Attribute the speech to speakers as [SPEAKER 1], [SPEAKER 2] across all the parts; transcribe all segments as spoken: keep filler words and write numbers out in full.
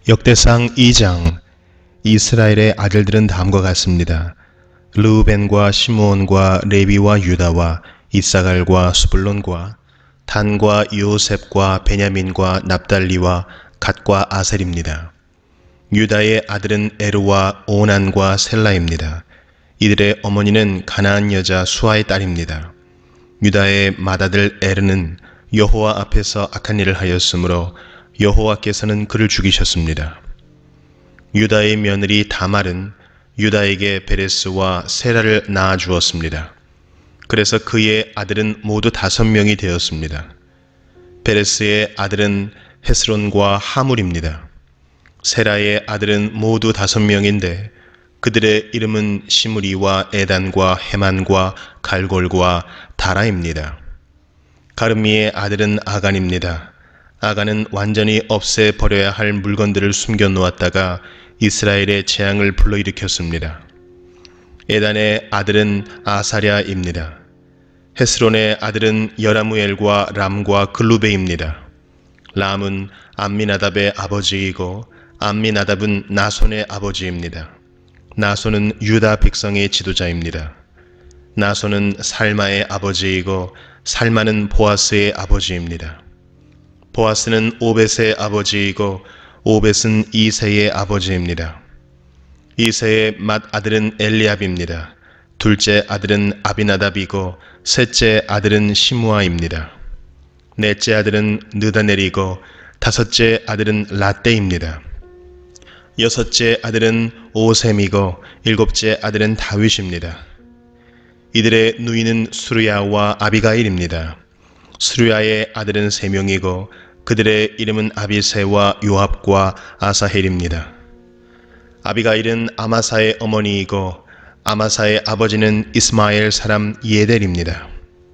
[SPEAKER 1] 역대상 이 장. 이스라엘의 아들들은 다음과 같습니다. 르우벤과 시므온과 레위와 유다와 이사갈과 스불론과 단과 요셉과 베냐민과 납달리와 갓과 아셀입니다. 유다의 아들은 에르와 오난과 셀라입니다. 이들의 어머니는 가나안 여자 수아의 딸입니다. 유다의 맏아들 에르는 여호와 앞에서 악한 일을 하였으므로 여호와께서는 그를 죽이셨습니다. 유다의 며느리 다말은 유다에게 베레스와 세라를 낳아 주었습니다. 그래서 그의 아들은 모두 다섯 명이 되었습니다. 베레스의 아들은 헤스론과 하물입니다. 세라의 아들은 모두 다섯 명인데 그들의 이름은 시므리와 에단과 헤만과 갈골과 다라입니다. 가르미의 아들은 아간입니다. 아간은 완전히 없애버려야 할 물건들을 숨겨놓았다가 이스라엘의 재앙을 불러일으켰습니다. 에단의 아들은 아사랴입니다. 헤스론의 아들은 여라무엘과 람과 글루베입니다. 람은 암미나답의 아버지이고 암미나답은 나손의 아버지입니다. 나손은 유다 백성의 지도자입니다. 나손은 살마의 아버지이고 살마는 보아스의 아버지입니다. 보아스는 오벳의 아버지이고 오벳은 이새의 아버지입니다. 이새의 맏아들은 엘리압입니다. 둘째 아들은 아비나답이고 셋째 아들은 시므아입니다. 넷째 아들은 느다넬이고 다섯째 아들은 라떼입니다. 여섯째 아들은 오셈이고 일곱째 아들은 다윗입니다. 이들의 누이는 수르야와 아비가일입니다. 수르야의 아들은 세 명이고 그들의 이름은 아비새와 요압과 아사헬입니다. 아비가일은 아마사의 어머니이고 아마사의 아버지는 이스마엘 사람 예델입니다.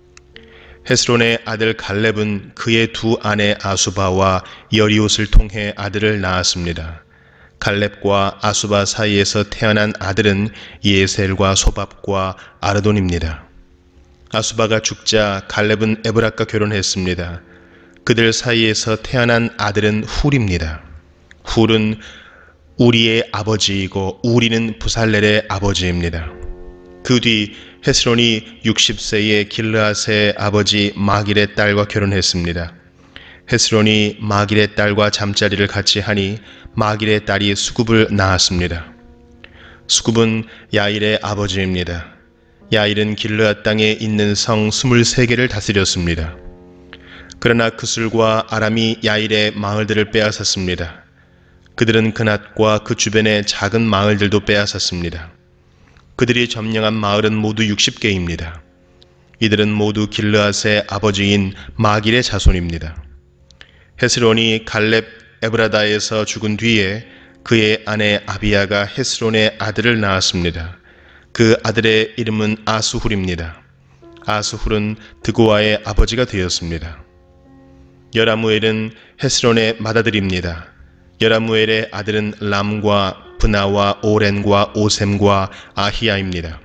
[SPEAKER 1] 헤스론의 아들 갈렙은 그의 두 아내 아수바와 여리옷을 통해 아들을 낳았습니다. 갈렙과 아수바 사이에서 태어난 아들은 예셀과 소밥과 아르돈입니다. 아수바가 죽자 갈렙은 에브락과 결혼했습니다. 그들 사이에서 태어난 아들은 훌입니다. 훌은 우리의 아버지이고 우리는 부살렐의 아버지입니다. 그 뒤 헤스론이 육십 세에 길르앗의 아버지 마길의 딸과 결혼했습니다. 헤스론이 마길의 딸과 잠자리를 같이 하니 마길의 딸이 수굽을 낳았습니다. 수굽은 야일의 아버지입니다. 야일은 길르앗 땅에 있는 성 스물세 개를 다스렸습니다. 그러나 그술과 아람이 야일의 마을들을 빼앗았습니다. 그들은 그낫과 그 주변의 작은 마을들도 빼앗았습니다. 그들이 점령한 마을은 모두 육십 개입니다. 이들은 모두 길르앗의 아버지인 마길의 자손입니다. 헤스론이 갈렙 에브라다에서 죽은 뒤에 그의 아내 아비야가 헤스론의 아들을 낳았습니다. 그 아들의 이름은 아스훌입니다. 아스훌은 드고아의 아버지가 되었습니다. 여라무엘은 헤스론의 맏아들입니다. 여라무엘의 아들은 람과 브나와 오렌과 오셈과 아히야입니다.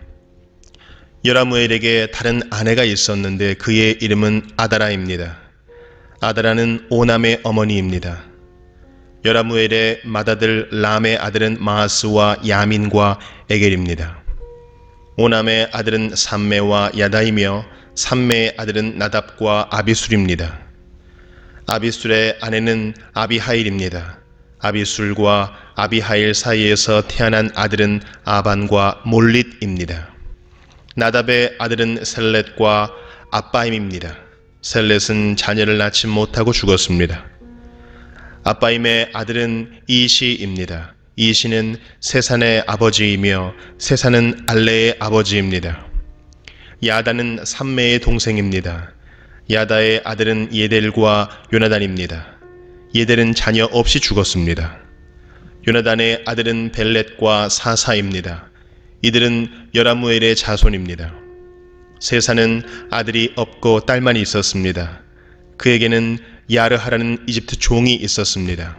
[SPEAKER 1] 여라무엘에게 다른 아내가 있었는데 그의 이름은 아다라입니다. 아다라는 오남의 어머니입니다. 여라무엘의 맏아들 람의 아들은 마하스와 야민과 에겔입니다. 오남의 아들은 삼메와 야다이며 삼메의 아들은 나답과 아비술입니다. 아비술의 아내는 아비하일입니다. 아비술과 아비하일 사이에서 태어난 아들은 아반과 몰릿입니다. 나답의 아들은 셀렛과 아빠임입니다. 셀렛은 자녀를 낳지 못하고 죽었습니다. 아빠임의 아들은 이시입니다. 이시는 세산의 아버지이며 세산은 알레의 아버지입니다. 야다는 삼메의 동생입니다. 야다의 아들은 예델과 요나단입니다. 예델은 자녀 없이 죽었습니다. 요나단의 아들은 벨렛과 사사입니다. 이들은 여라무엘의 자손입니다. 세사는 아들이 없고 딸만 있었습니다. 그에게는 야르하라는 이집트 종이 있었습니다.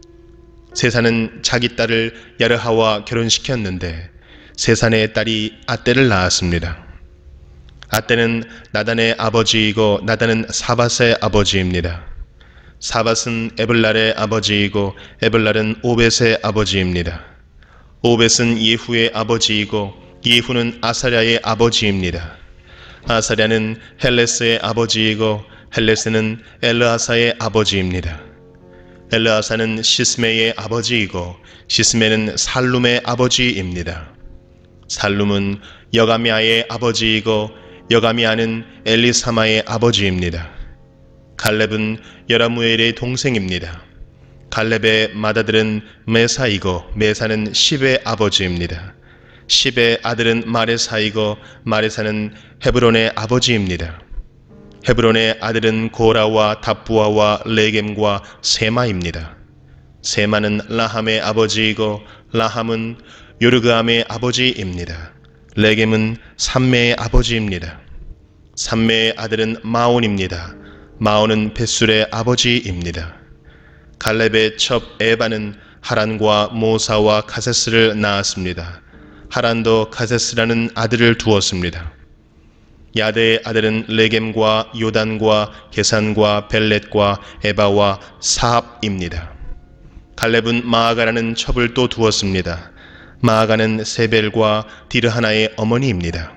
[SPEAKER 1] 세사는 자기 딸을 야르하와 결혼시켰는데 세산의 딸이 아떼를 낳았습니다. 아떼는 나단의 아버지이고 나단은 사밧의 아버지입니다. 사밧은 에블랄의 아버지이고 에블랄은 오벳의 아버지입니다. 오벳은 예후의 아버지이고 예후는 아사랴의 아버지입니다. 아사랴는 헬레스의 아버지이고 헬레스는 엘르아사의 아버지입니다. 엘르아사는 시스메의 아버지이고 시스메는 살룸의 아버지입니다. 살룸은 여가미아의 아버지이고 여가미아는 엘리사마의 아버지입니다. 갈렙은 여라무엘의 동생입니다. 갈렙의 맏아들은 메사이고 메사는 십의 아버지입니다. 십의 아들은 마레사이고 마레사는 헤브론의 아버지입니다. 헤브론의 아들은 고라와 답부아와 레겜과 세마입니다. 세마는 라함의 아버지이고 라함은 요르그암의 아버지입니다. 레겜은 삼메의 아버지입니다. 삼메의 아들은 마온입니다. 마온은 벳술의 아버지입니다. 갈렙의 첩 에바는 하란과 모사와 가세스를 낳았습니다. 하란도 가세스라는 아들을 두었습니다. 야데의 아들은 레겜과 요단과 게산과 벨렛과 에바와 사합입니다. 갈렙은 마아가라는 첩을 또 두었습니다. 마아가는 세벨과 디르하나의 어머니입니다.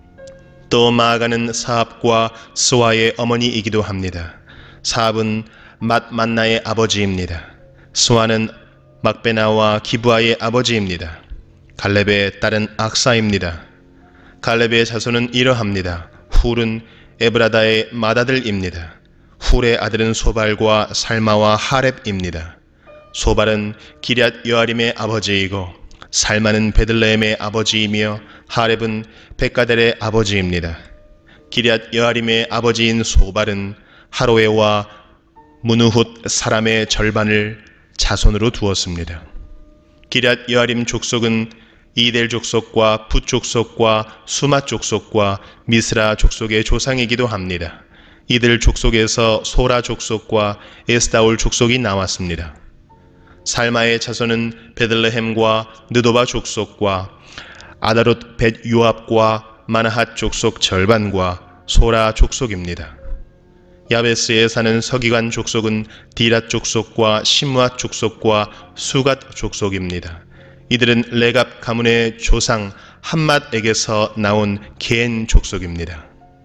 [SPEAKER 1] 또 마아가는 사합과 스와의 어머니이기도 합니다. 사합은 맏만나의 아버지입니다. 스와는 막베나와 기브아의 아버지입니다. 갈렙의 딸은 악사입니다. 갈렙의 자손은 이러합니다. 훌은 에브라다의 맏아들입니다. 훌의 아들은 소발과 살마와 하렙입니다. 소발은 기럇 여아림의 아버지이고 살마는 베들레헴의 아버지이며 하렙은 백가델의 아버지입니다. 기럇 여아림의 아버지인 소발은 하로에와 무누훗 사람의 절반을 자손으로 두었습니다. 기럇 여아림 족속은 이델 족속과 풋 족속과 수맛 족속과 미스라 족속의 조상이기도 합니다. 이들 족속에서 소라 족속과 에스다올 족속이 나왔습니다. 살마의 자손은 베들레헴과 느도바 족속과 아다롯 벳 요압과 마나핫 족속 절반과 소라 족속입니다. 야베스에 사는 서기관 족속은 디랏 족속과 시므앗 족속과 수갓 족속입니다. 이들은 레갑 가문의 조상 함맛에게서 나온 겐 족속입니다.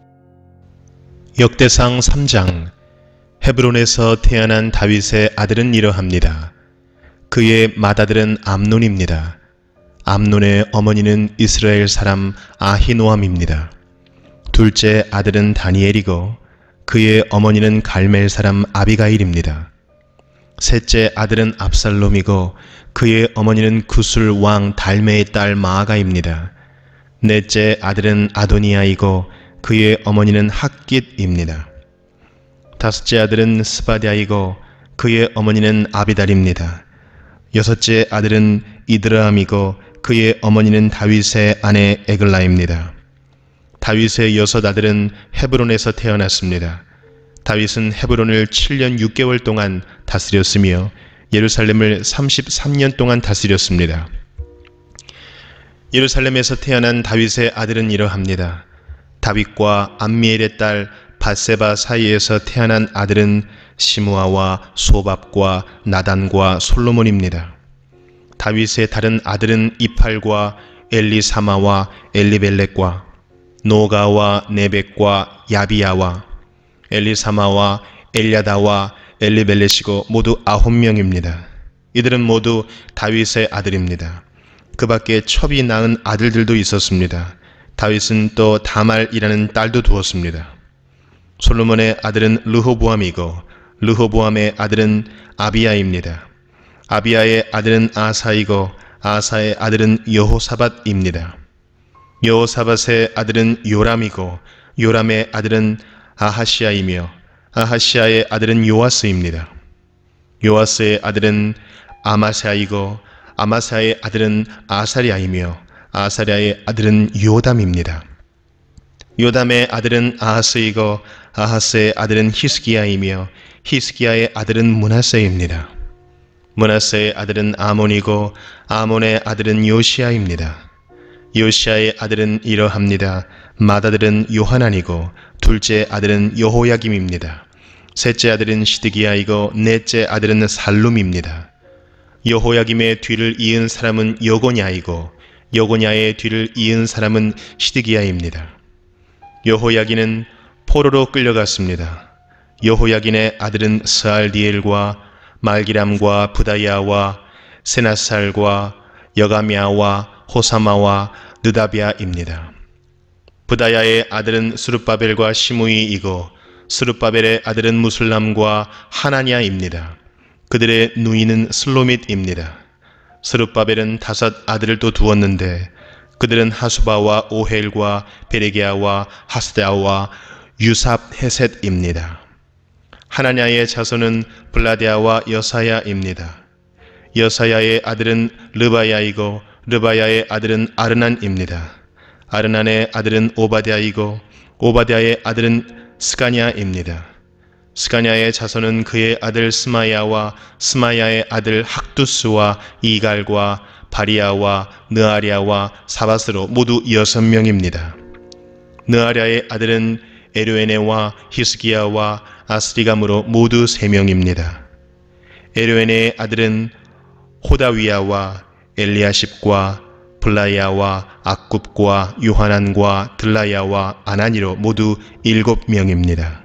[SPEAKER 1] 역대상 삼 장. 헤브론에서 태어난 다윗의 아들은 이러합니다. 그의 맏아들은 암논입니다. 암논의 어머니는 이스라엘 사람 아히노암입니다. 둘째 아들은 다니엘이고 그의 어머니는 갈멜 사람 아비가일입니다. 셋째 아들은 압살롬이고 그의 어머니는 구술 왕 달메의 딸 마아가입니다. 넷째 아들은 아도니아이고 그의 어머니는 핫깃입니다. 다섯째 아들은 스바디아이고 그의 어머니는 아비달입니다. 여섯째 아들은 이드라함이고 그의 어머니는 다윗의 아내 에글라입니다. 다윗의 여섯 아들은 헤브론에서 태어났습니다. 다윗은 헤브론을 칠 년 육 개월 동안 다스렸으며 예루살렘을 삼십삼 년 동안 다스렸습니다. 예루살렘에서 태어난 다윗의 아들은 이러합니다. 다윗과 암미엘의 딸 밧세바 사이에서 태어난 아들은 시므아와 소밥과 나단과 솔로몬입니다. 다윗의 다른 아들은 이팔과 엘리사마와 엘리벨렉과 노가와 네벡과 야비야와 엘리사마와 엘야다와 엘리벨렛이고 모두 아홉 명입니다. 이들은 모두 다윗의 아들입니다. 그 밖에 첩이 낳은 아들들도 있었습니다. 다윗은 또 다말이라는 딸도 두었습니다. 솔로몬의 아들은 르호보암이고 르호보암의 아들은 아비야입니다. 아비야의 아들은 아사이고 아사의 아들은 여호사밧입니다. 여호사밧의 아들은 요람이고 요람의 아들은 아하시아이며 아하시아의 아들은 요아스입니다. 요아스의 아들은 아마사이고 아마사의 아들은 아사랴이며 아사랴의 아들은 요담입니다. 요담의 아들은 아하스이고 아하스의 아들은 히스기야이며 히스기야의 아들은 므낫세입니다. 므낫세의 아들은 아몬이고 아몬의 아들은 요시야입니다. 요시야의 아들은 이러합니다. 맏아들은 요하난이고 둘째 아들은 여호야김입니다. 셋째 아들은 시드기야이고 넷째 아들은 살룸입니다. 여호야김의 뒤를 이은 사람은 여고냐이고 여고냐의 뒤를 이은 사람은 시드기야입니다. 여호야긴은 포로로 끌려갔습니다. 여호야긴의 아들은 스알디엘과 말기람과 부다야와 세나살과 여가미아와 호사마와 느다비아입니다. 부다야의 아들은 스룹바벨과 시므이이고 스룹바벨의 아들은 무술람과 하나냐입니다. 그들의 누이는 슬로밋입니다. 스룹바벨은 다섯 아들을 또 두었는데 그들은 하수바와 오헬과 베레게아와 하스다와 유삽 헤셋입니다. 하나냐의 자손은 블라데아와 여사야입니다. 여사야의 아들은 르바야이고 르바야의 아들은 아르난입니다. 아르난의 아들은 오바댜이고 오바댜의 아들은 스가냐입니다. 스가냐의 자손은 그의 아들 스마야와 스마야의 아들 학두스와 이갈과 바리아와 느아랴와 사바스로 모두 여섯 명입니다. 느아랴의 아들은 에르웨네와 히스기야와 아스리감으로 모두 세 명입니다. 에르웨네의 아들은 호다위야와 엘리아십과 블라야와 악굽과 요하난과 들라야와 아나니로 모두 일곱 명입니다.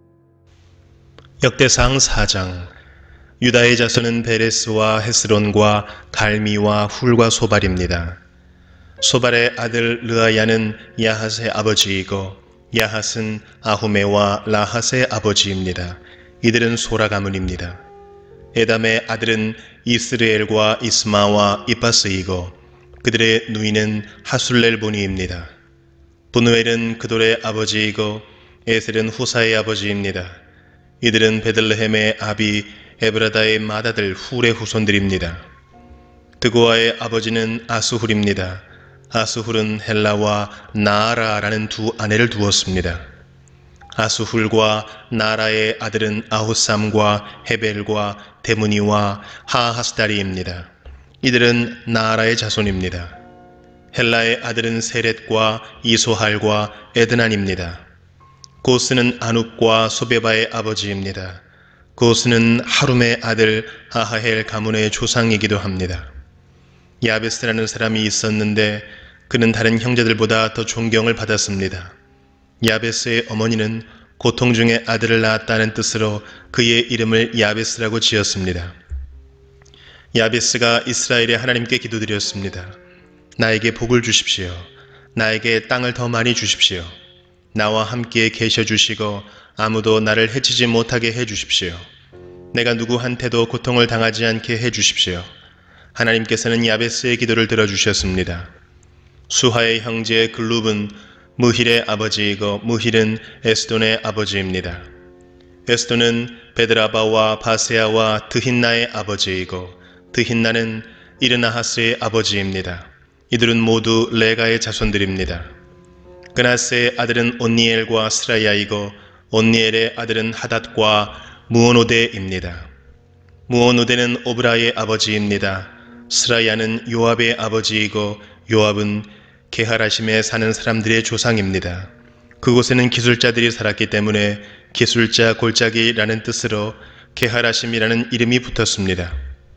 [SPEAKER 1] 역대상 사 장. 유다의 자손은 베레스와 헤스론과 갈미와 훌과 소발입니다. 소발의 아들 르아야는 야핫의 아버지이고 야핫은 아후메와 라핫의 아버지입니다. 이들은 소라 가문입니다. 에담의 아들은 이스르엘과 이스마와 이파스이고 그들의 누이는 하술렐보니입니다. 분우엘은 그돌의 아버지이고 에셀은 후사의 아버지입니다. 이들은 베들레헴의 아비 에브라다의 맏아들 훌의 후손들입니다. 드고아의 아버지는 아스훌입니다. 아스훌은 헬라와 나아라라는 두 아내를 두었습니다. 아스훌과 나라의 아들은 아후삼과 헤벨과 데무니와 하하스다리입니다. 이들은 나아라의 자손입니다. 헬라의 아들은 세렛과 이소할과 에드난입니다. 고스는 아눕과 소베바의 아버지입니다. 고스는 하룸의 아들 아하헬 가문의 조상이기도 합니다. 야베스라는 사람이 있었는데 그는 다른 형제들보다 더 존경을 받았습니다. 야베스의 어머니는 고통 중에 아들을 낳았다는 뜻으로 그의 이름을 야베스라고 지었습니다. 야베스가 이스라엘의 하나님께 기도드렸습니다. 나에게 복을 주십시오. 나에게 땅을 더 많이 주십시오. 나와 함께 계셔 주시고 아무도 나를 해치지 못하게 해 주십시오. 내가 누구한테도 고통을 당하지 않게 해 주십시오. 하나님께서는 야베스의 기도를 들어주셨습니다. 수하의 형제 글룹은 무힐의 아버지이고 무힐은 에스돈의 아버지입니다. 에스돈은 베드라바와 바세아와 드힌나의 아버지이고 드힌나는 이르나하스의 아버지입니다. 이들은 모두 레가의 자손들입니다. 그나스의 아들은 온니엘과 스라야이고 온니엘의 아들은 하닷과 무오노데입니다. 무오노데는 오브라의 아버지입니다. 스라야는 요압의 아버지이고 요압은 게하라심에 사는 사람들의 조상입니다. 그곳에는 기술자들이 살았기 때문에 기술자 골짜기라는 뜻으로 게하라심이라는 이름이 붙었습니다.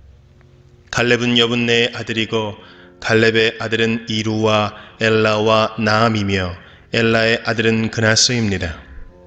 [SPEAKER 1] 갈렙은 여분네의 아들이고 갈렙의 아들은 이루와 엘라와 나암이며 엘라의 아들은 그나스입니다.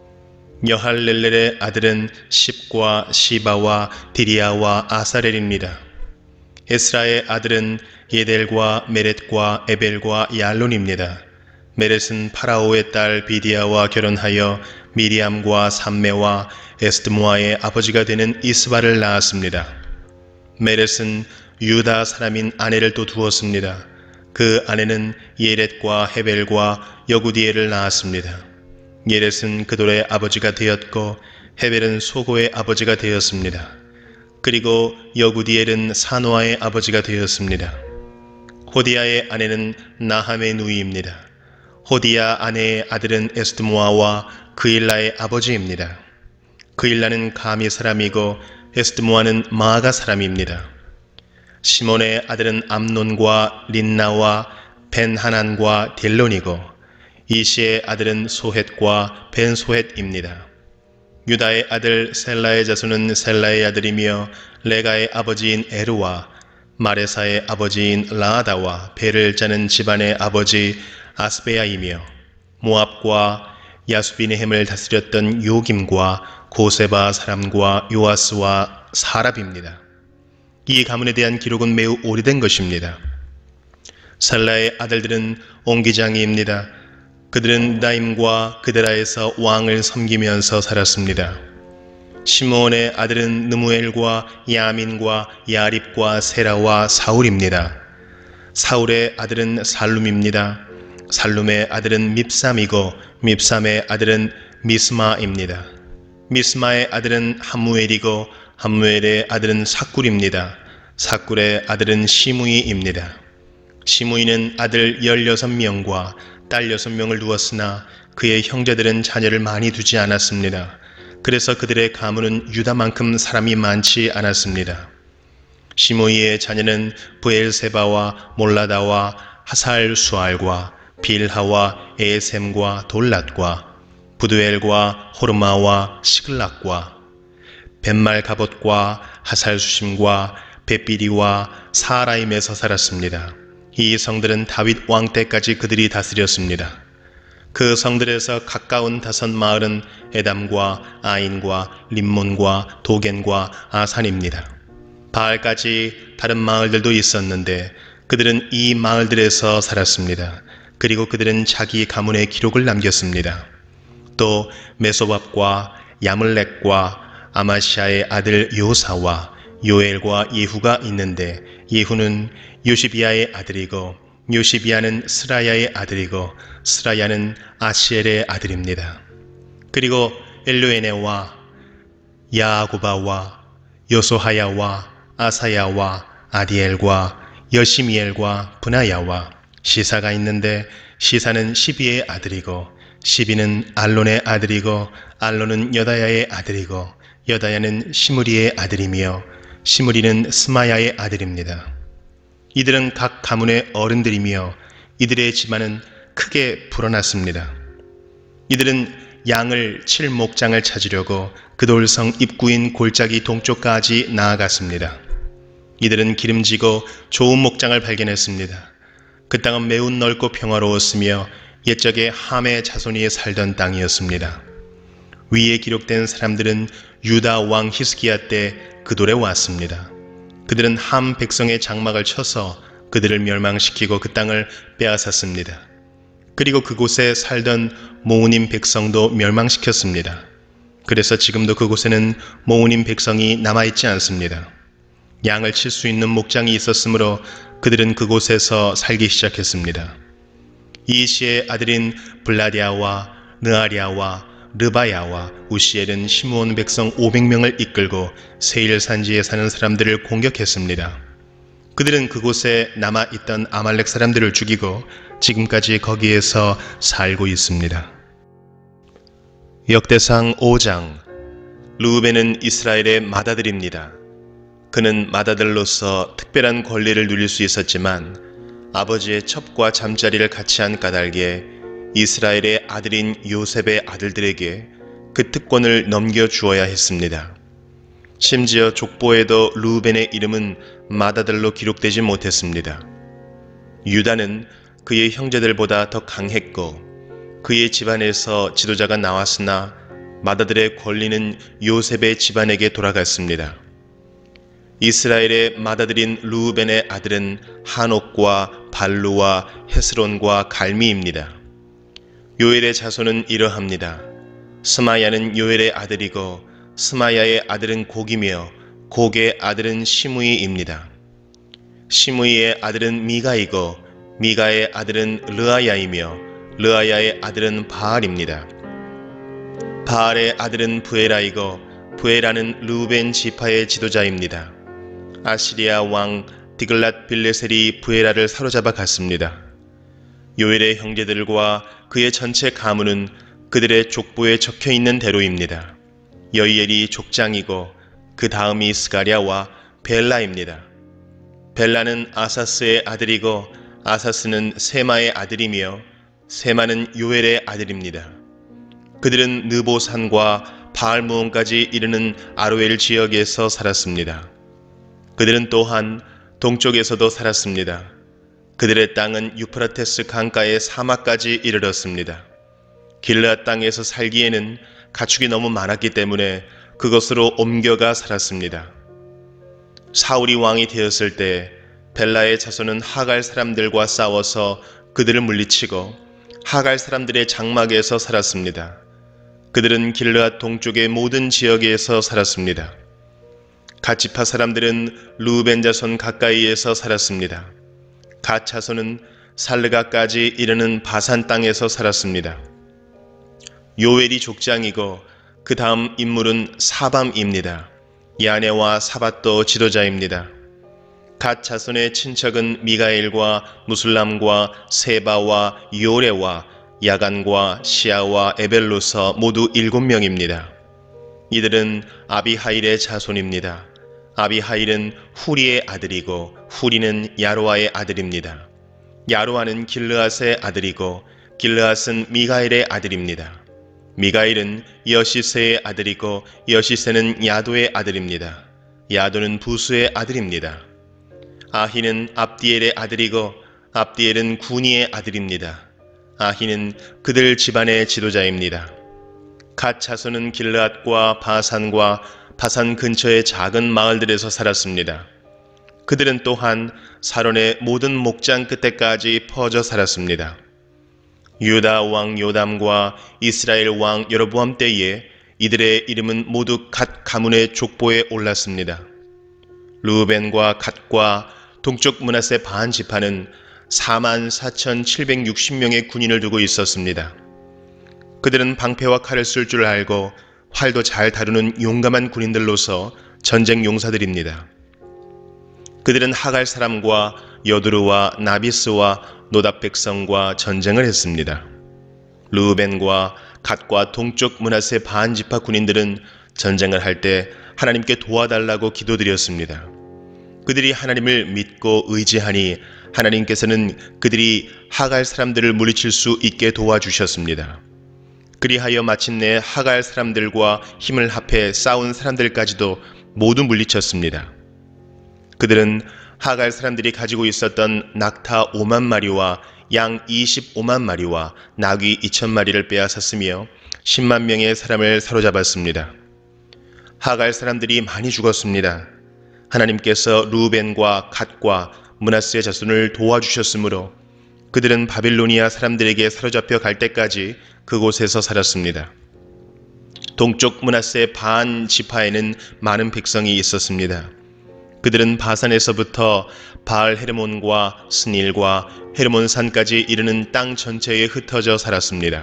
[SPEAKER 1] 여할렐렐의 아들은 십과 시바와 디리아와 아사렐입니다. 에스라의 아들은 예델과 메렛과 에벨과 얄론입니다. 메렛은 파라오의 딸 비디아와 결혼하여 미리암과 삼메와 에스드모아의 아버지가 되는 이스바를 낳았습니다. 메렛은 유다 사람인 아내를 또 두었습니다. 그 아내는 예렛과 헤벨과 여구디엘을 낳았습니다. 예렛은 그돌의 아버지가 되었고 헤벨은 소고의 아버지가 되었습니다. 그리고 여구디엘은 사노아의 아버지가 되었습니다. 호디야의 아내는 나함의 누이입니다. 호디야 아내의 아들은 에스드모아와 그일라의 아버지입니다. 그일라는 가미 사람이고 에스드모아는 마아가 사람입니다. 시몬의 아들은 암논과 린나와 벤하난과 딜론이고 이시의 아들은 소헷과 벤소헷입니다. 유다의 아들 셀라의 자손은 셀라의 아들이며 레가의 아버지인 에르와 마레사의 아버지인 라아다와 배를 짜는 집안의 아버지 아스베야이며 모압과 야수비네헴을 다스렸던 요김과 고세바 사람과 요아스와 사랍입니다. 이 가문에 대한 기록은 매우 오래된 것입니다. 셀라의 아들들은 옹기장이입니다. 그들은 나임과 그드라에서 왕을 섬기면서 살았습니다. 시므온의 아들은 느무엘과 야민과 야립과 세라와 사울입니다. 사울의 아들은 살룸입니다. 살룸의 아들은 밉삼이고 밉삼의 아들은 미스마입니다. 미스마의 아들은 함무엘이고 함무엘의 아들은 삭굴입니다. 삭굴의 아들은 시므이입니다. 시므이는 아들 열여섯 명과 딸 여섯 명을 두었으나 그의 형제들은 자녀를 많이 두지 않았습니다. 그래서 그들의 가문은 유다만큼 사람이 많지 않았습니다. 시므이의 자녀는 브엘세바와 몰라다와 하살수알과 빌하와 에셈과 돌랏과 부두엘과 호르마와 시글락과 벳말가봇과 하살수심과 벳비리와 사라임에서 살았습니다. 이 성들은 다윗 왕 때까지 그들이 다스렸습니다. 그 성들에서 가까운 다섯 마을은 에담과 아인과 림몬과 도겐과 아산입니다. 바알까지 다른 마을들도 있었는데 그들은 이 마을들에서 살았습니다. 그리고 그들은 자기 가문의 기록을 남겼습니다. 또 메소밥과 야물렉과 아마시아의 아들 요사와 요엘과 예후가 있는데 예후는 요시비아의 아들이고 요시비아는 스라야의 아들이고 스라야는 아시엘의 아들입니다. 그리고 엘루에네와 야아고바와 요소하야와 아사야와 아디엘과 여시미엘과 분하야와 시사가 있는데 시사는 시비의 아들이고 시비는 알론의 아들이고 알론은 여다야의 아들이고 여다야는 시므리의 아들이며 시므리는 스마야의 아들입니다. 이들은 각 가문의 어른들이며 이들의 집안은 크게 불어났습니다. 이들은 양을 칠 목장을 찾으려고 그돌성 입구인 골짜기 동쪽까지 나아갔습니다. 이들은 기름지고 좋은 목장을 발견했습니다. 그 땅은 매우 넓고 평화로웠으며 옛적에 함의 자손이 살던 땅이었습니다. 위에 기록된 사람들은 유다 왕 히스기야 때 그 돌에 왔습니다. 그들은 함 백성의 장막을 쳐서 그들을 멸망시키고 그 땅을 빼앗았습니다. 그리고 그곳에 살던 모우님 백성도 멸망시켰습니다. 그래서 지금도 그곳에는 모우님 백성이 남아있지 않습니다. 양을 칠 수 있는 목장이 있었으므로 그들은 그곳에서 살기 시작했습니다. 이시의 아들인 블라디아와 느아리아와 르바야와 우시엘은 시므온 백성 오백 명을 이끌고 세일 산지에 사는 사람들을 공격했습니다. 그들은 그곳에 남아있던 아말렉 사람들을 죽이고 지금까지 거기에서 살고 있습니다. 역대상 오 장. 르우벤은 이스라엘의 맏아들입니다. 그는 맏아들로서 특별한 권리를 누릴 수 있었지만 아버지의 첩과 잠자리를 같이 한 까닭에 이스라엘의 아들인 요셉의 아들들에게 그 특권을 넘겨주어야 했습니다. 심지어 족보에도 르우벤의 이름은 맏아들로 기록되지 못했습니다. 유다는 그의 형제들보다 더 강했고 그의 집안에서 지도자가 나왔으나 맏아들의 권리는 요셉의 집안에게 돌아갔습니다. 이스라엘의 맏아들인 르우벤의 아들은 한옥과 발루와 헤스론과 갈미입니다. 요엘의 자손은 이러합니다. 스마야는 요엘의 아들이고 스마야의 아들은 곡이며 곡의 아들은 시므이입니다. 시므이의 아들은 미가이고 미가의 아들은 르아야이며 르아야의 아들은 바알입니다. 바알의 아들은 부에라이고 부에라는 르우벤 지파의 지도자입니다. 아시리아 왕 디글랏 빌레셀이 부에라를 사로잡아 갔습니다. 요엘의 형제들과 그의 전체 가문은 그들의 족보에 적혀있는 대로입니다. 여이엘이 족장이고 그 다음이 스가랴와 벨라입니다. 벨라는 아사스의 아들이고 아사스는 세마의 아들이며 세마는 요엘의 아들입니다. 그들은 느보산과 바알무온까지 이르는 아로엘 지역에서 살았습니다. 그들은 또한 동쪽에서도 살았습니다. 그들의 땅은 유프라테스 강가의 사막까지 이르렀습니다. 길르앗 땅에서 살기에는 가축이 너무 많았기 때문에 그것으로 옮겨가 살았습니다. 사울이 왕이 되었을 때 벨라의 자손은 하갈 사람들과 싸워서 그들을 물리치고 하갈 사람들의 장막에서 살았습니다. 그들은 길르앗 동쪽의 모든 지역에서 살았습니다. 갓지파 사람들은 루벤 자손 가까이에서 살았습니다. 갓 자손은 살르가까지 이르는 바산 땅에서 살았습니다. 요엘이 족장이고 그 다음 인물은 사밤입니다. 야네와 사밧도 지도자입니다. 갓 자손의 친척은 미가엘과 무술람과 세바와 요레와 야간과 시아와 에벨로서 모두 일곱 명입니다. 이들은 아비하일의 자손입니다. 아비하일은 후리의 아들이고 후리는 야로아의 아들입니다. 야로아는 길르앗의 아들이고 길르앗은 미가엘의 아들입니다. 미가엘은 여시세의 아들이고 여시세는 야도의 아들입니다. 야도는 부수의 아들입니다. 아히는 압디엘의 아들이고 압디엘은 구니의 아들입니다. 아히는 그들 집안의 지도자입니다. 갓 자손은 길르앗과 바산과 바산 근처의 작은 마을들에서 살았습니다. 그들은 또한 사론의 모든 목장 끝에까지 퍼져 살았습니다. 유다 왕 요담과 이스라엘 왕 여로보암 때에 이들의 이름은 모두 갓 가문의 족보에 올랐습니다. 루벤과 갓과 동쪽 므낫세 반 지파는 사만 사천칠백육십 명의 군인을 두고 있었습니다. 그들은 방패와 칼을 쓸 줄 알고 활도 잘 다루는 용감한 군인들로서 전쟁 용사들입니다. 그들은 하갈 사람과 여두루와 나비스와 노답 백성과 전쟁을 했습니다. 루벤과 갓과 동쪽 므낫세 반 지파 군인들은 전쟁을 할 때 하나님께 도와달라고 기도드렸습니다. 그들이 하나님을 믿고 의지하니 하나님께서는 그들이 하갈 사람들을 물리칠 수 있게 도와주셨습니다. 그리하여 마침내 하갈 사람들과 힘을 합해 싸운 사람들까지도 모두 물리쳤습니다. 그들은 하갈 사람들이 가지고 있었던 낙타 오만 마리와 양 이십오만 마리와 나귀 이천 마리를 빼앗았으며 십만 명의 사람을 사로잡았습니다. 하갈 사람들이 많이 죽었습니다. 하나님께서 루벤과 갓과 므낫세 자손을 도와주셨으므로 그들은 바빌로니아 사람들에게 사로잡혀 갈 때까지 그곳에서 살았습니다. 동쪽 므낫세 반 지파에는 많은 백성이 있었습니다. 그들은 바산에서부터 바알 헤르몬과 스닐과 헤르몬산까지 이르는 땅 전체에 흩어져 살았습니다.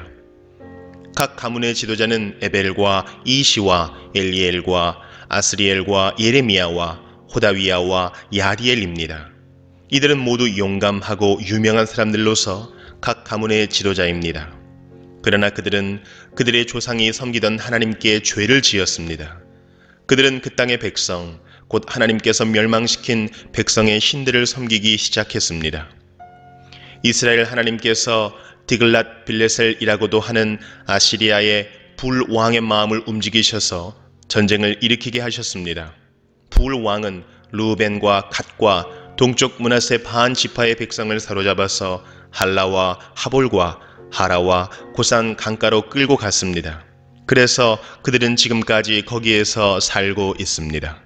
[SPEAKER 1] 각 가문의 지도자는 에벨과 이시와 엘리엘과 아스리엘과 예레미야와 호다위야와 야디엘입니다. 이들은 모두 용감하고 유명한 사람들로서 각 가문의 지도자입니다. 그러나 그들은 그들의 조상이 섬기던 하나님께 죄를 지었습니다. 그들은 그 땅의 백성, 곧 하나님께서 멸망시킨 백성의 신들을 섬기기 시작했습니다. 이스라엘 하나님께서 디글랏 빌레셀이라고도 하는 아시리아의 불왕의 마음을 움직이셔서 전쟁을 일으키게 하셨습니다. 불왕은 루벤과 갓과 동쪽 므낫세 반 지파의 백성을 사로잡아서 할라와 하볼과 하라와 고산 강가로 끌고 갔습니다. 그래서 그들은 지금까지 거기에서 살고 있습니다.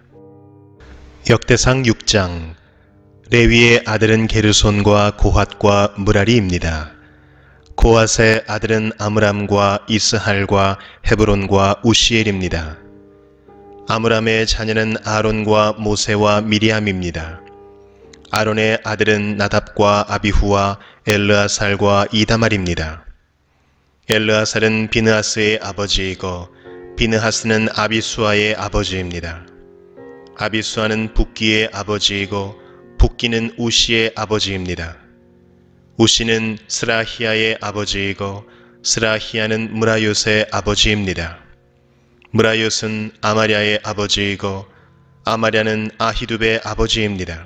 [SPEAKER 1] 역대상 육 장. 레위의 아들은 게르손과 고핫과 무라리입니다. 고핫의 아들은 아므람과 이스할과 헤브론과 우시엘입니다. 아므람의 자녀는 아론과 모세와 미리암입니다. 아론의 아들은 나답과 아비후와 엘르아살과 이다말입니다. 엘르아살은 비느하스의 아버지이고 비느하스는 아비수아의 아버지입니다. 아비수아는 붓기의 아버지이고 붓기는 우시의 아버지입니다. 우시는 스라히아의 아버지이고 스라히아는 무라요스의 아버지입니다. 무라요스는 아마랴의 아버지이고 아마랴는 아히둡의 아버지입니다.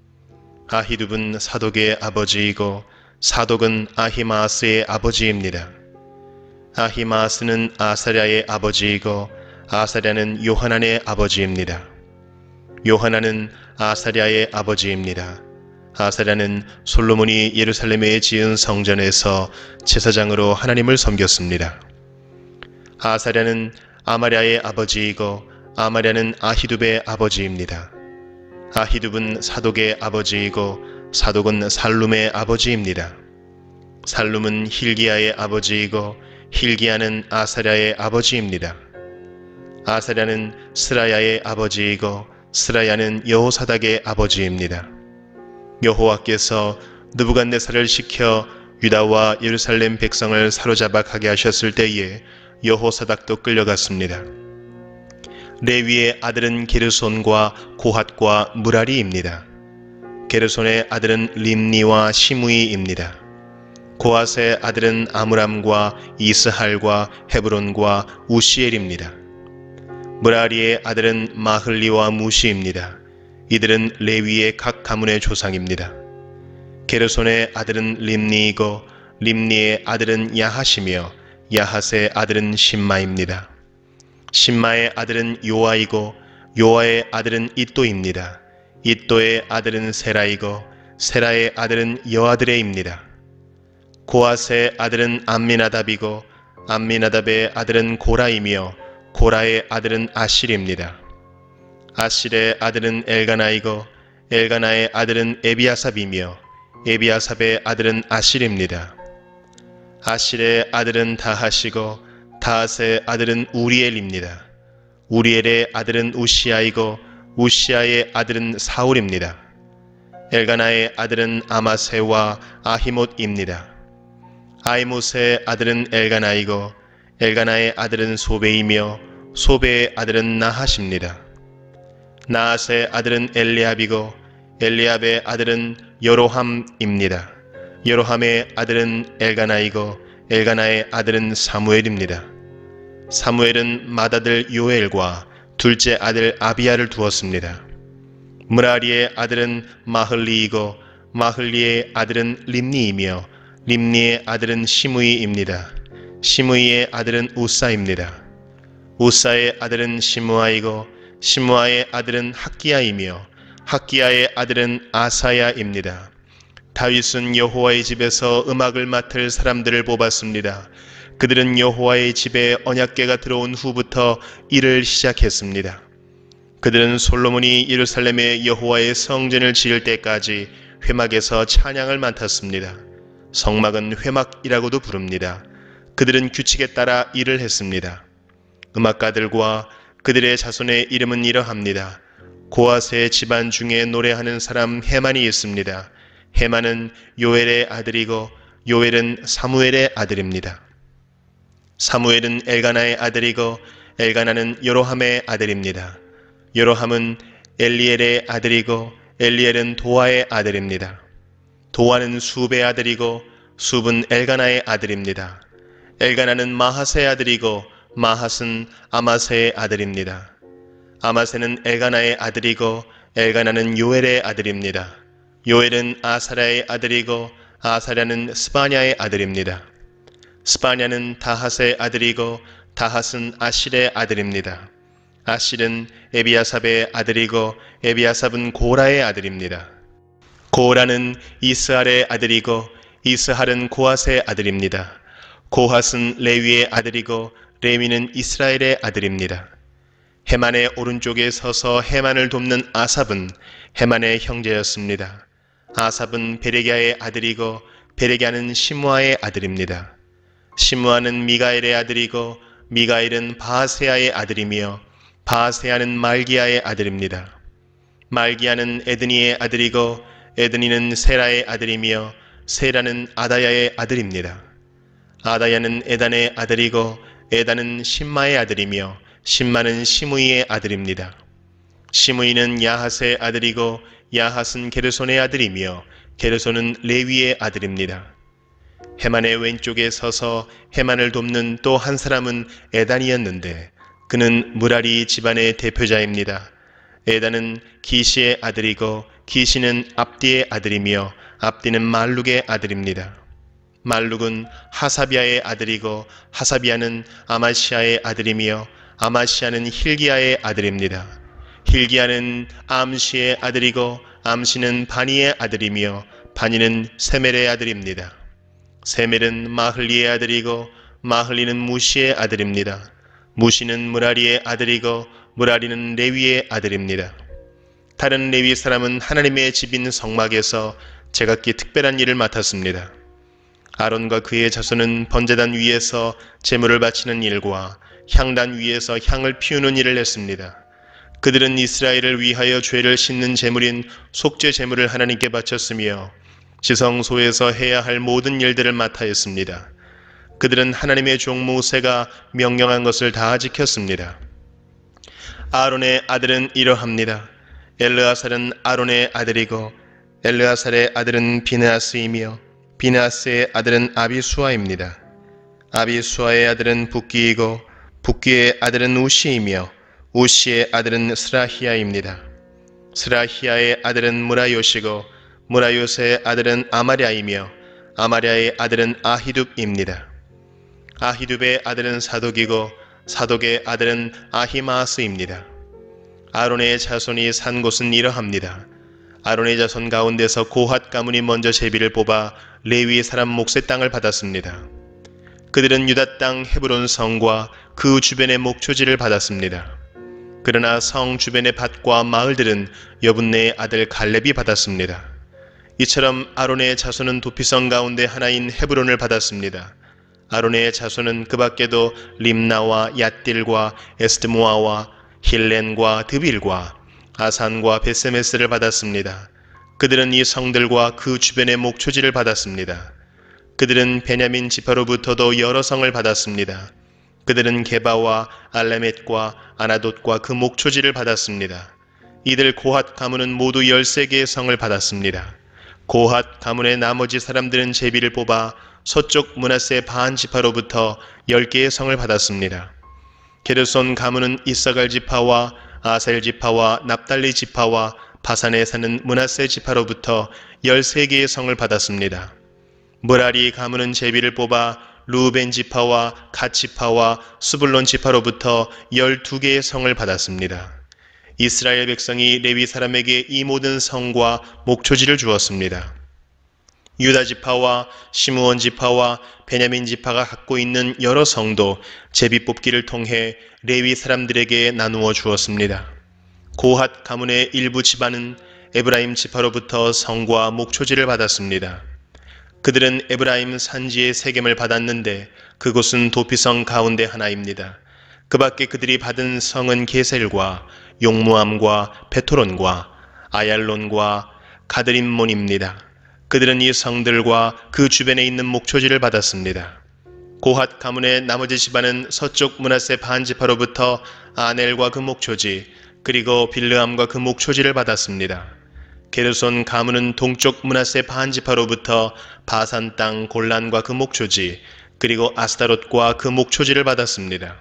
[SPEAKER 1] 아히둡은 사독의 아버지이고 사독은 아히마아스의 아버지입니다. 아히마아스는 아사랴의 아버지이고 아사랴는 요하난의 아버지입니다. 요하난은 아사랴의 아버지입니다. 아사랴는 솔로몬이 예루살렘에 지은 성전에서 제사장으로 하나님을 섬겼습니다. 아사랴는 아마랴의 아버지이고 아마랴는 아히둡의 아버지입니다. 아히둡은 사독의 아버지이고 사독은 살룸의 아버지입니다. 살룸은 힐기야의 아버지이고 힐기야는 아사랴의 아버지입니다. 아사랴는 스라야의 아버지이고 스라야는 여호사닥의 아버지입니다. 여호와께서 느부갓네살을 시켜 유다와 예루살렘 백성을 사로잡아 가게 하셨을 때에 여호사닥도 끌려갔습니다. 레위의 아들은 게르손과 고핫과 무라리입니다. 게르손의 아들은 림니와 시므이입니다. 고핫의 아들은 아므람과 이스할과 헤브론과 우시엘입니다. 무라리의 아들은 마흘리와 무시입니다. 이들은 레위의 각 가문의 조상입니다. 게르손의 아들은 림니이고 림니의 아들은 야핫이며 야핫의 아들은 심마입니다. 심마의 아들은 요아이고 요아의 아들은 이또입니다. 이또의 아들은 세라이고 세라의 아들은 여아드레입니다. 고핫의 아들은 암미나답이고 암미나답의 아들은 고라이며 고라의 아들은 아실입니다. 아실의 아들은 엘가나이고 엘가나의 아들은 에비아삽이며 에비아삽의 아들은 아실입니다. 아실의 아들은 다핫이고 다핫의 아들은 우리엘입니다. 우리엘의 아들은 우시아이고 우시아의 아들은 사울입니다. 엘가나의 아들은 아마세와 아히못입니다. 아히못의 아들은 엘가나이고 엘가나의 아들은 소베이며 소베의 아들은 나핫입니다. 나핫의 아들은 엘리압이고 엘리압의 아들은 여로함입니다. 여로함의 아들은 엘가나이고 엘가나의 아들은 사무엘입니다. 사무엘은 맏아들 요엘과 둘째 아들 아비야를 두었습니다. 무라리의 아들은 마흘리이고 마흘리의 아들은 림니이며 림니의 아들은 시므이입니다. 시므이의 아들은 우사입니다. 우사의 아들은 시므아이고 시므아의 아들은 학기야이며 학기야의 아들은 아사야입니다. 다윗은 여호와의 집에서 음악을 맡을 사람들을 뽑았습니다. 그들은 여호와의 집에 언약궤가 들어온 후부터 일을 시작했습니다. 그들은 솔로몬이 예루살렘에 여호와의 성전을 지을 때까지 회막에서 찬양을 맡았습니다. 성막은 회막이라고도 부릅니다. 그들은 규칙에 따라 일을 했습니다. 음악가들과 그들의 자손의 이름은 이러합니다. 고핫의 집안 중에 노래하는 사람 헤만이 있습니다. 헤만은 요엘의 아들이고 요엘은 사무엘의 아들입니다. 사무엘은 엘가나의 아들이고 엘가나는 여로함의 아들입니다. 여로함은 엘리엘의 아들이고 엘리엘은 도아의 아들입니다. 도아는 숲의 아들이고 숲은 엘가나의 아들입니다. 엘가나는 마핫의 아들이고 마핫은 아마세의 아들입니다. 아마세는 엘가나의 아들이고 엘가나는 요엘의 아들입니다. 요엘은 아사랴의 아들이고 아사랴는 스바냐의 아들입니다. 스바냐는 다핫의 아들이고 다핫은 아실의 아들입니다. 아실은 에비아삽의 아들이고 에비아삽은 고라의 아들입니다. 고라는 이스할의 아들이고 이스할은 고핫의 아들입니다. 고핫은 레위의 아들이고 레위는 이스라엘의 아들입니다. 헤만의 오른쪽에 서서 헤만을 돕는 아삽은 헤만의 형제였습니다. 아삽은 베레갸의 아들이고 베레갸는 시므아의 아들입니다. 시므아는 미가엘의 아들이고 미가엘은 바하세야의 아들이며 바하세야는 말기야의 아들입니다. 말기야는 에드니의 아들이고 에드니는 세라의 아들이며 세라는 아다야의 아들입니다. 아다야는 에단의 아들이고 에단은 심마의 아들이며 심마는 시므이의 아들입니다. 시므이는 야핫의 아들이고 야핫은 게르손의 아들이며 게르손은 레위의 아들입니다. 헤만의 왼쪽에 서서 헤만을 돕는 또 한 사람은 에단이었는데 그는 무라리 집안의 대표자입니다. 에단은 기시의 아들이고 기시는 압디의 아들이며 압디는 말룩의 아들입니다. 말룩은 하사비아의 아들이고 하사비아는 아마시아의 아들이며 아마시아는 힐기야의 아들입니다. 힐기야는 암시의 아들이고 암시는 바니의 아들이며 바니는 세멜의 아들입니다. 세멜은 마흘리의 아들이고 마흘리는 무시의 아들입니다. 무시는 무라리의 아들이고 무라리는 레위의 아들입니다. 다른 레위 사람은 하나님의 집인 성막에서 제각기 특별한 일을 맡았습니다. 아론과 그의 자손은 번제단 위에서 제물을 바치는 일과 향단 위에서 향을 피우는 일을 했습니다. 그들은 이스라엘을 위하여 죄를 씻는 제물인 속죄 제물을 하나님께 바쳤으며 지성소에서 해야 할 모든 일들을 맡아 했습니다. 그들은 하나님의 종 모세가 명령한 것을 다 지켰습니다. 아론의 아들은 이러합니다. 엘르아살은 아론의 아들이고 엘르아살의 아들은 비느하스이며 비느하스의 아들은 아비수아입니다. 아비수아의 아들은 붓기이고 붓기의 아들은 우시이며 우시의 아들은 스라히야입니다. 스라히야의 아들은 무라요시고 무라요스의 아들은 아마랴이며 아마랴의 아들은 아히둡입니다. 아히둡의 아들은 사독이고 사독의 아들은 아히마스입니다. 아론의 자손이 산 곳은 이러합니다. 아론의 자손 가운데서 고핫 가문이 먼저 제비를 뽑아 레위 사람 몫의 땅을 받았습니다. 그들은 유다 땅 헤브론 성과 그 주변의 목초지를 받았습니다. 그러나 성 주변의 밭과 마을들은 여분네의 아들 갈렙이 받았습니다. 이처럼 아론의 자손은 도피성 가운데 하나인 헤브론을 받았습니다. 아론의 자손은 그 밖에도 림나와 얏딜과 에스드모아와 힐렌과 드빌과 아산과 베세메스를 받았습니다. 그들은 이 성들과 그 주변의 목초지를 받았습니다. 그들은 베냐민 지파로부터도 여러 성을 받았습니다. 그들은 게바와 알레멧과 아나돗과 그 목초지를 받았습니다. 이들 고핫 가문은 모두 열세 개의 성을 받았습니다. 고핫 가문의 나머지 사람들은 제비를 뽑아 서쪽 므낫세 반 지파로부터 열 개의 성을 받았습니다. 게르손 가문은 이사갈 지파와 아셀 지파와 납달리 지파와 바산에 사는 므낫세 지파로부터 열세 개의 성을 받았습니다. 무라리 가문은 제비를 뽑아 루벤 지파와 갓 지파와 스불론 지파로부터 열두 개의 성을 받았습니다. 이스라엘 백성이 레위 사람에게 이 모든 성과 목초지를 주었습니다. 유다 지파와 시므온 지파와 베냐민 지파가 갖고 있는 여러 성도 제비 뽑기를 통해 레위 사람들에게 나누어 주었습니다. 고핫 가문의 일부 집안은 에브라임 지파로부터 성과 목초지를 받았습니다. 그들은 에브라임 산지의 세겜을 받았는데 그곳은 도피성 가운데 하나입니다. 그 밖에 그들이 받은 성은 게셀과 용무암과 베토론과 아얄론과 가드림몬입니다. 그들은 이 성들과 그 주변에 있는 목초지를 받았습니다. 고핫 가문의 나머지 집안은 서쪽 므낫세 반 지파로부터 아넬과 그 목초지 그리고 빌르암과 그 목초지를 받았습니다. 게르손 가문은 동쪽 므낫세 반 지파로부터 바산 땅 골란과 그 목초지 그리고 아스타롯과 그 목초지를 받았습니다.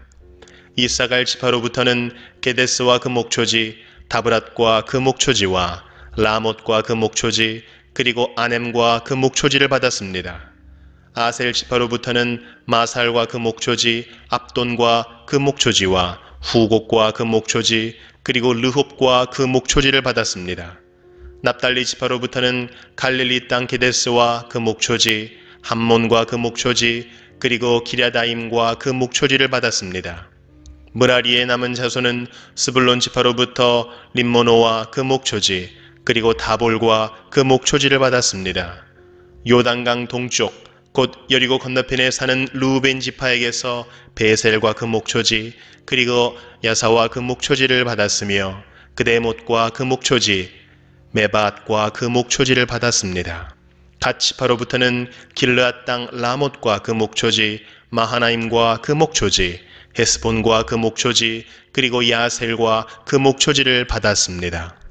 [SPEAKER 1] 이사갈 지파로부터는 게데스와 그 목초지 다브랏과 그 목초지와 라못과 그 목초지 그리고 아넴과 그 목초지를 받았습니다. 아셀 지파로부터는 마살과 그 목초지 압돈과 그 목초지와 후곡과 그 목초지 그리고 르홉과 그 목초지를 받았습니다. 납달리 지파로부터는 갈릴리 땅 게데스와 그 목초지 함몬과 그 목초지 그리고 기랴다임과 그 목초지를 받았습니다. 무라리의 남은 자손은 스불론 지파로부터 림모노와 그 목초지 그리고 다볼과 그 목초지를 받았습니다. 요단강 동쪽 곧 여리고 건너편에 사는 루벤 지파에게서 베셀과 그 목초지 그리고 야사와 그 목초지를 받았으며 그데못과 그 목초지 메바앗과 그 목초지를 받았습니다. 갓 지파로부터는 길르앗 땅 라못과 그 목초지 마하나임과 그 목초지 헤스본과 그 목초지 그리고 야셀과 그 목초지를 받았습니다.